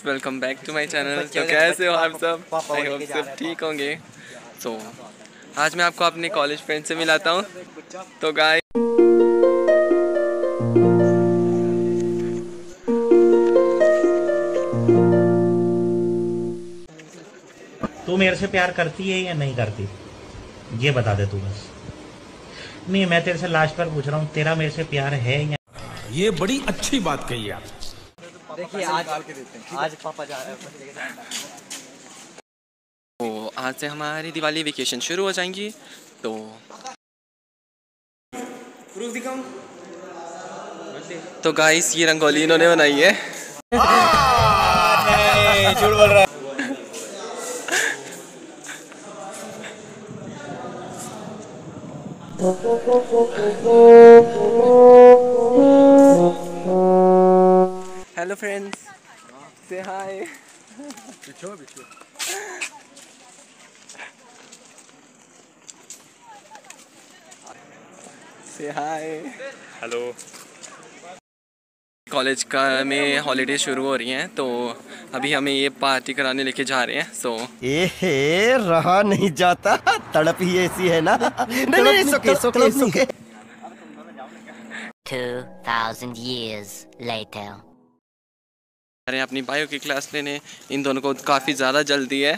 Friends, welcome back to my channel. तो कैसे हो आप सब? आई होप सब ठीक होंगे। सो आज मैं आपको अपने कॉलेज फ्रेंड से मिलाता हूँ। तो गाइस, तू मेरे से प्यार करती है या नहीं करती, ये बता दे तू बस। नहीं, मैं तेरे से लास्ट बार पूछ रहा हूँ, तेरा मेरे से प्यार है या? ये बड़ी अच्छी बात कही आप। देखिए आज पापा जा रहे हैं। तो आज से हमारी दिवाली वेकेशन शुरू हो जाएंगी। तो गाइस, ये रंगोली इन्होंने बनाई है। नहीं, झूठ बोल रहा है। हेलो फ्रेंड्स, से हाय। से हाय। हेलो। कॉलेज का में हॉलीडे शुरू हो रही हैं, तो अभी हमें ये पार्टी कराने लेके जा रहे हैं। सो एहे, रहा नहीं जाता, तड़प ही ऐसी है ना। नहीं, सोके 2000 years later. अरे, अपनी बायो की क्लास लेने इन दोनों को काफ़ी ज़्यादा जल्दी है।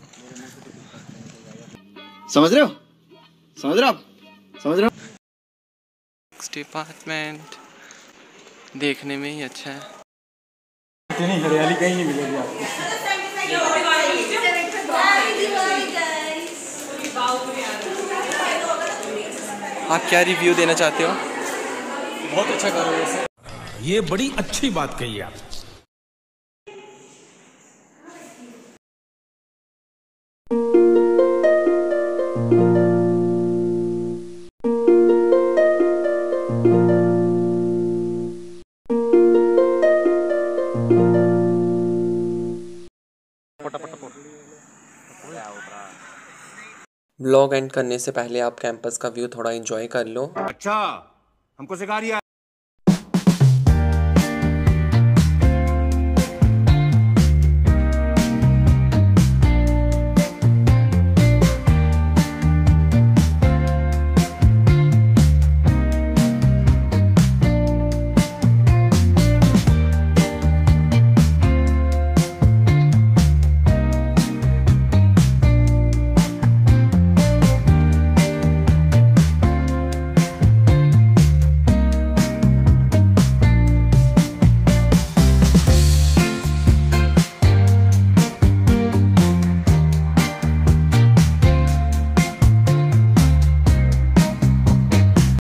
समझ रहे हो? डिपार्टमेंट देखने में ही अच्छा है। इतनी हरियाली कहीं नहीं मिलेगी आपको। आप क्या रिव्यू देना चाहते हो? बहुत अच्छा कर रहे हो। ये बड़ी अच्छी बात कही आप। ब्लॉग एंड करने से पहले आप कैंपस का व्यू थोड़ा एंजॉय कर लो। अच्छा, हमको सिखा रही है।